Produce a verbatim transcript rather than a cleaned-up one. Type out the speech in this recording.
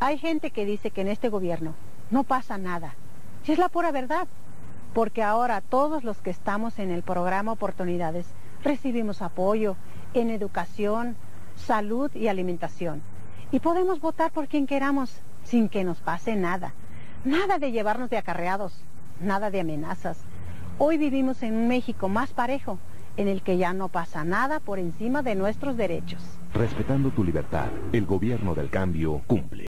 Hay gente que dice que en este gobierno no pasa nada. Y es la pura verdad, porque ahora todos los que estamos en el programa Oportunidades recibimos apoyo en educación, salud y alimentación. Y podemos votar por quien queramos sin que nos pase nada. Nada de llevarnos de acarreados, nada de amenazas. Hoy vivimos en un México más parejo, en el que ya no pasa nada por encima de nuestros derechos. Respetando tu libertad, el gobierno del cambio cumple.